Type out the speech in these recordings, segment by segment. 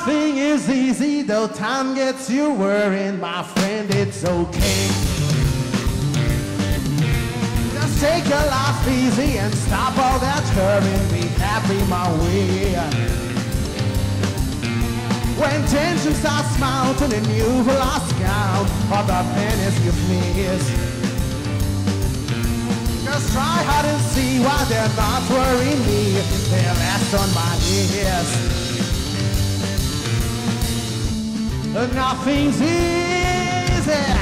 Nothing is easy, though time gets you worrying, my friend, it's okay. Just take your life easy and stop all that hurrying, be happy my way. When tension starts mounting and you've lost count of the pennies you've missed, just try hard and see why they're not worrying me. They're last on my list. Nothing's easy.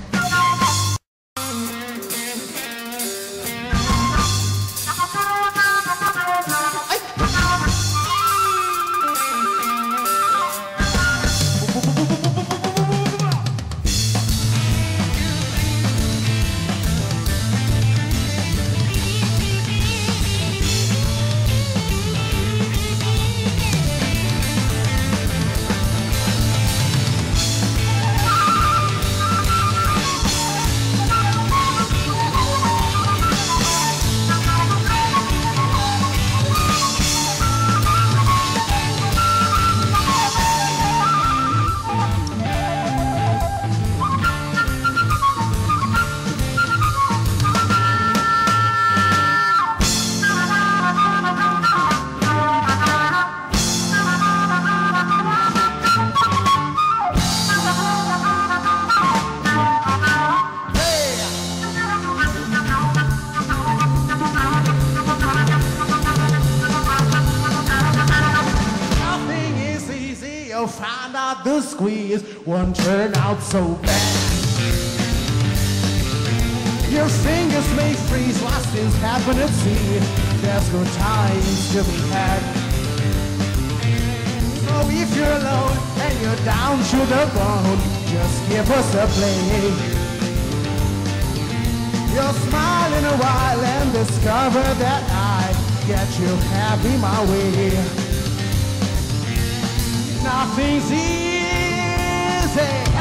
Find out the squeeze won't turn out so bad. Your fingers may freeze while things happen at sea. There's good times to be had. So if you're alone and you're down to the bone, just give us a play. You'll smile in a while and discover that I get you happy my way. Nothing's easy.